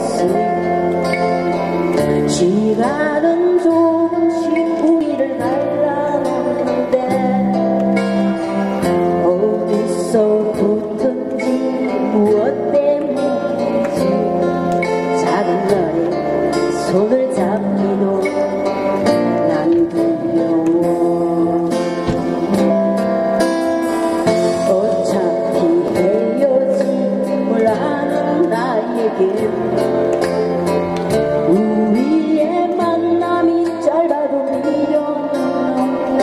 시간은 조금씩 우리를 갈라놓는데 어디서부턴지 무엇 때문인지 작은 너의 손을 잡기도 난 두려워. 어차피 헤어짐을 아는 나에게 우리의 만남이 짧아도 미련없네.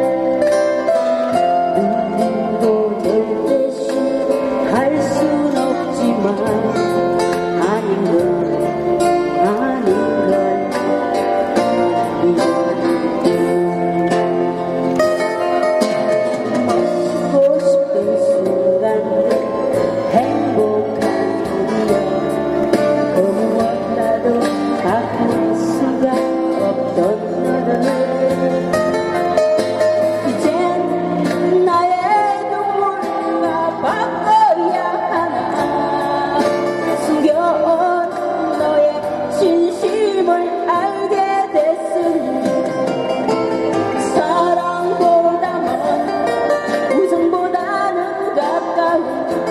눈물도 될 대신 할 순 없지만 아닌 건 쉬고 싶은 순간들 행복한 일이여 그 무엇라도 바꿀 수가 없던 너를 이젠 나의 눈물과 바꿔야 하나. 숨겨온 너의 진심을 알게 됐으니 사랑보다 먼 우정보다는 가까운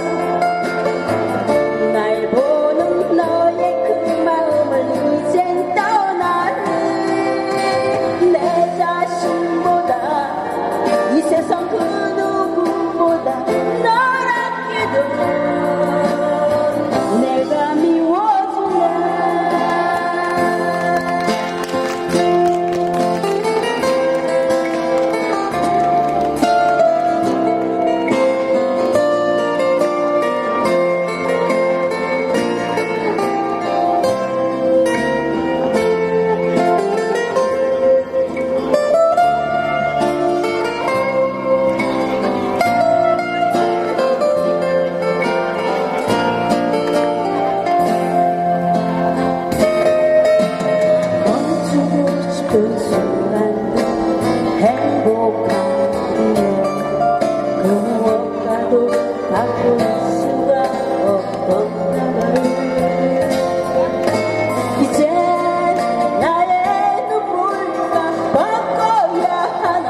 날 보는 너의 그 마음을 이젠 떠나니 내 자신보다 이 세상 그 누구보다 널 아끼던 내가 미워지네. 멈추고 싶은 순간들 행복한 일이여 그 무엇과도 바꿀 수가 없던 나를 이제 나의 눈물과 바꿔야 하나.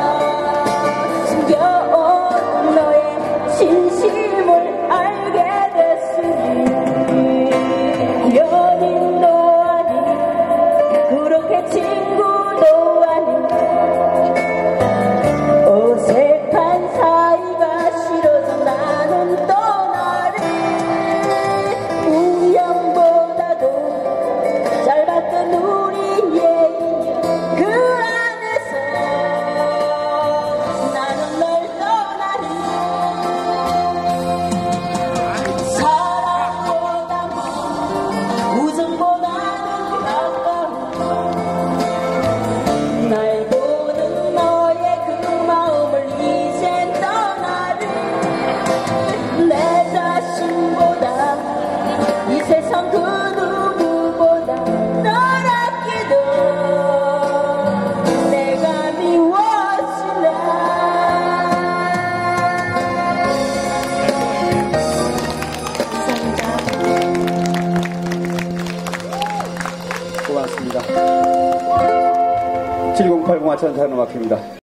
숨겨온 너의 진심을 알게 됐으니 연인도 아닌 그렇게 친구도 아닌 어색한 사이가 싫어서 나는 떠나리. 우연보다도 짧았던 우리의 인연 그 안에서 나는 널 떠나리. 사랑보다 먼 우정보다는 가까운 날 보는 너의 그 마음을 이젠 떠나리. 내 자신보다 이 세상 그 누구보다 널 아끼던 내가 미워지네. 고맙습니다. 7080 하천사는 음악입니다.